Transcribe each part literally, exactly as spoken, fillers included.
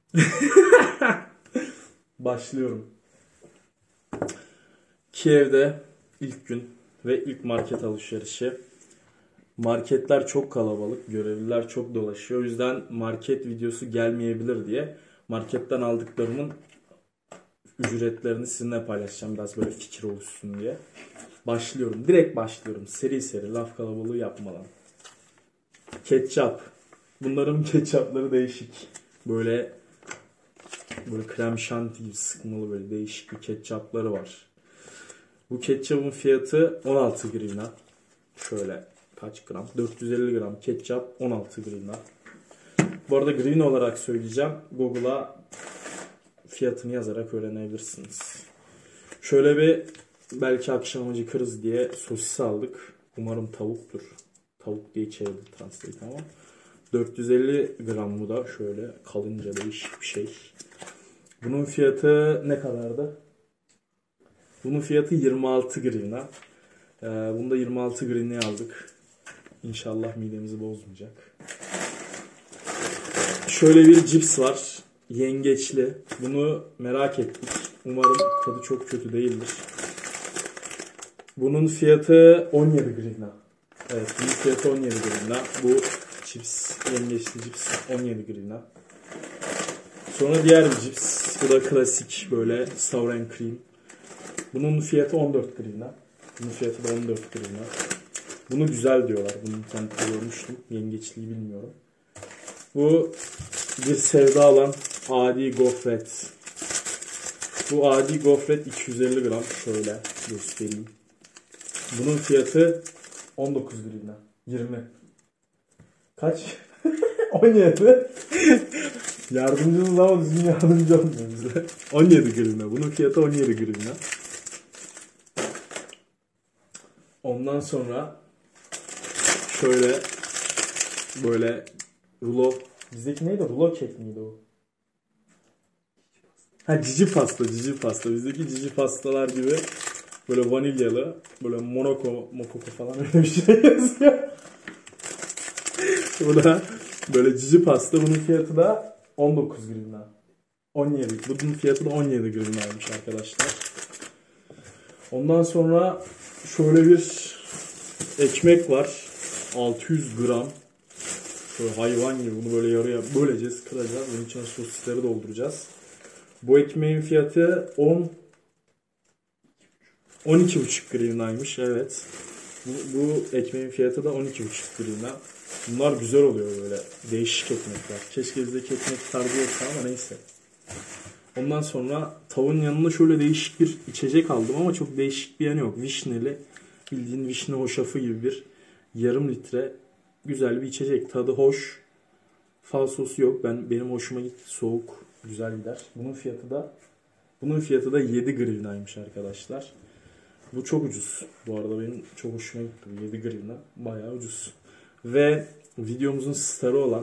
Başlıyorum. Kiev'de ilk gün ve ilk market alışverişi. Marketler çok kalabalık, görevliler çok dolaşıyor. O yüzden market videosu gelmeyebilir diye marketten aldıklarımın ücretlerini sizinle paylaşacağım. Biraz böyle fikir oluşsun diye. Başlıyorum. Direkt başlıyorum. Seri seri laf kalabalığı yapmadan. Ketçap. Bunların ketçapları değişik. Böyle böyle krem şanti gibi sıkmalı böyle değişik bir ketçapları var. Bu ketçapın fiyatı on altı grivna. Şöyle kaç gram? dört yüz elli gram ketçap on altı grivna. Bu arada grivna olarak söyleyeceğim. Google'a fiyatını yazarak öğrenebilirsiniz. Şöyle bir belki akşam acıkırız diye sosis aldık. Umarım tavuktur. Tavuk diye çevirdi translate ama. dört yüz elli gram bu da şöyle kalınca değişik bir şey. Bunun fiyatı ne kadardı? Bunun fiyatı yirmi altı grivna. Ee, bunu da yirmi altı grivnaya aldık. İnşallah midemizi bozmayacak. Şöyle bir cips var. Yengeçli. Bunu merak ettik. Umarım tadı çok kötü değildir. Bunun fiyatı on yedi grivna. Evet, bunun fiyatı on yedi grivna. Bu cips, yengeçli cips on yedi grivna. Sonra diğer bir cips. Bu da klasik böyle sour and cream. Bunun fiyatı on dört grivna. Bunun fiyatı da on dört grivna. Bunu güzel diyorlar. Bunu internette görmüştüm. Yengeçliği bilmiyorum. Bu bir sevda alan adi gofret. Bu adi gofret iki yüz elli gram. Şöyle göstereyim. Bunun fiyatı on dokuz grivna. yirmi. Kaç? on yedi. Yardımcımız ama düzgün yardımcı olmuyor bize. on yedi grivna. Bunun fiyatı on yedi grivna. Ondan sonra şöyle böyle rulo. Bizdeki neydi? Rulo kek miydi o? Ha, cici pasta, cici pasta. Bizdeki cici pastalar gibi böyle vanilyalı, böyle monoko, mokoko falan öyle bir şey yazıyor. Bu da böyle cici pasta. Bunun fiyatı da on dokuz grivna. on yedi. Bunun fiyatı da on yedi grivnaymış arkadaşlar. Ondan sonra şöyle bir ekmek var. altı yüz gram. Böyle hayvan gibi bunu böyle yarıya böleceğiz, kıracağız. Bunun içine sosisleri dolduracağız. Bu ekmeğin fiyatı on on iki buçuk grivnaymış. Evet. Bu, bu ekmeğin fiyatı da on iki buçuk grivna. Bunlar güzel oluyor böyle. Değişik ekmekler. Keşke bizdeki ekmek tarzı yoksa ama neyse. Ondan sonra tavuğun yanına şöyle değişik bir içecek aldım ama çok değişik bir yanı yok. Vişneli, bildiğin vişne hoşafı gibi bir yarım litre güzel bir içecek. Tadı hoş. Falsosu yok. Ben benim hoşuma gitti. Soğuk, güzel gider. Bunun fiyatı da bunun fiyatı da yedi grivnaymış arkadaşlar. Bu çok ucuz. Bu arada benim çok hoşuma gitti. yedi grivna bayağı ucuz. Ve videomuzun starı olan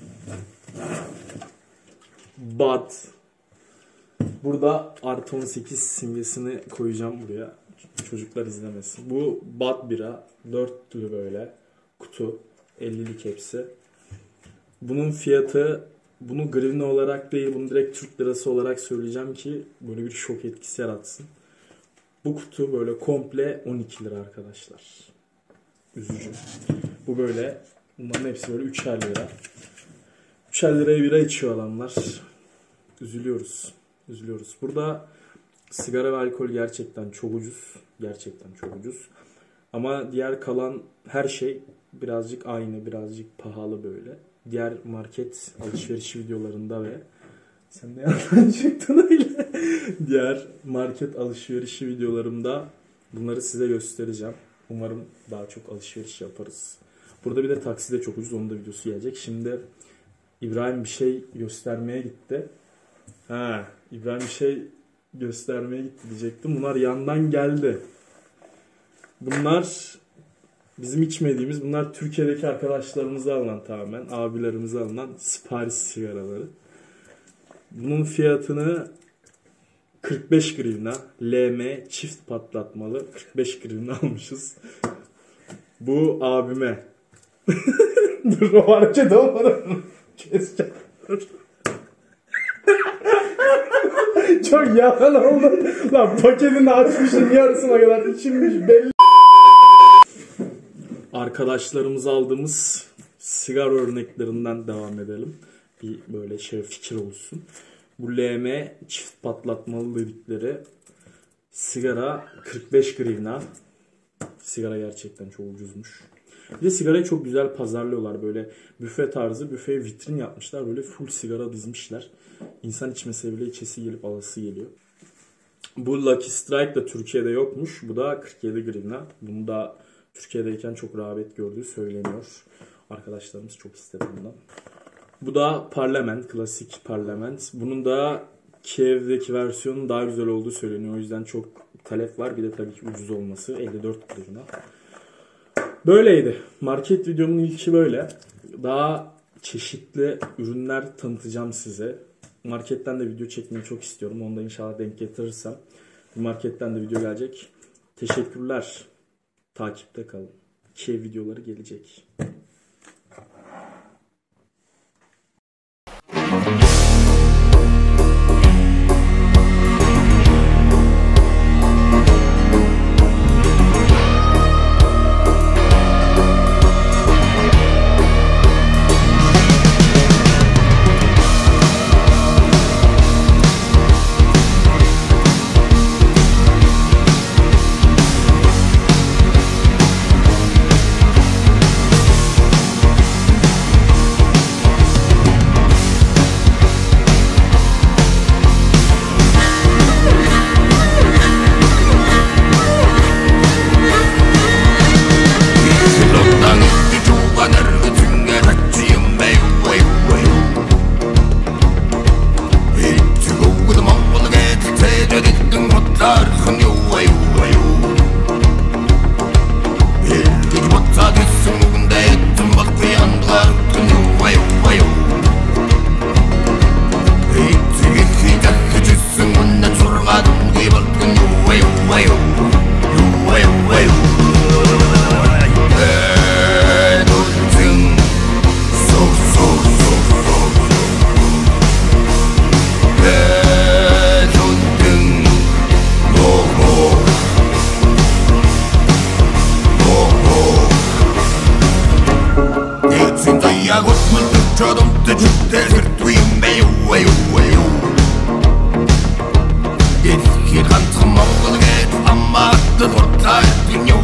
Bud. Burada artı on sekiz simgesini koyacağım buraya. Çocuklar izlemesin. Bu Bud bira. Dörtlü böyle kutu. ellilik hepsi. Bunun fiyatı, bunu grivna olarak değil, bunu direkt Türk lirası olarak söyleyeceğim ki böyle bir şok etkisi yaratsın. Bu kutu böyle komple on iki lira arkadaşlar. Üzücü. Bu böyle, bunların hepsi böyle üçer lira. üçer liraya bira içiyor adamlar. Üzülüyoruz. Üzülüyoruz. Burada sigara ve alkol gerçekten çok ucuz. Gerçekten çok ucuz. Ama diğer kalan her şey birazcık aynı, birazcık pahalı böyle. Diğer market alışveriş videolarında ve sen de yandan çıktın öyle. Diğer market alışverişi videolarımda bunları size göstereceğim. Umarım daha çok alışveriş yaparız. Burada bir de taksi de çok ucuz. Onun da videosu gelecek. Şimdi İbrahim bir şey göstermeye gitti. Ha, İbrahim bir şey göstermeye gitti diyecektim. Bunlar yandan geldi. Bunlar bizim içmediğimiz, bunlar Türkiye'deki arkadaşlarımıza alınan tamamen, abilerimize alınan sipariş sigaraları. Bunun fiyatını kırk beş grivna, L M çift patlatmalı kırk beş grivna almışız. Bu abime. Dur o hareket olmadı. Keseceğim. Çok yalan oldu. Lan paketini açmışsın yarısına kadar içilmiş belli. Arkadaşlarımıza aldığımız sigara örneklerinden devam edelim. Bir böyle şey fikir olsun. Bu L M çift patlatmalı dedikleri sigara kırk beş grivna. Sigara gerçekten çok ucuzmuş. Bir de sigarayı çok güzel pazarlıyorlar. Böyle büfe tarzı, büfeye vitrin yapmışlar. Böyle full sigara dizmişler. İnsan içmese bile içesi gelip alası geliyor. Bu Lucky Strike da Türkiye'de yokmuş. Bu da kırk yedi grivna. Bunu da Türkiye'deyken çok rağbet gördüğü söyleniyor. Arkadaşlarımız çok istedi bundan. Bu da Parlament, klasik Parlament. Bunun da Kiev'deki versiyonun daha güzel olduğu söyleniyor. O yüzden çok talep var. Bir de tabii ki ucuz olması. elli dört grivna. Böyleydi. Market videomun ilki böyle. Daha çeşitli ürünler tanıtacağım size. Marketten de video çekmeyi çok istiyorum. Onu da inşallah denk getirirsem. Marketten de video gelecek. Teşekkürler. Takipte kalın. Kiev videoları gelecek.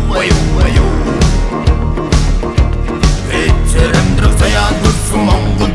Veteran, drag sig an, du som många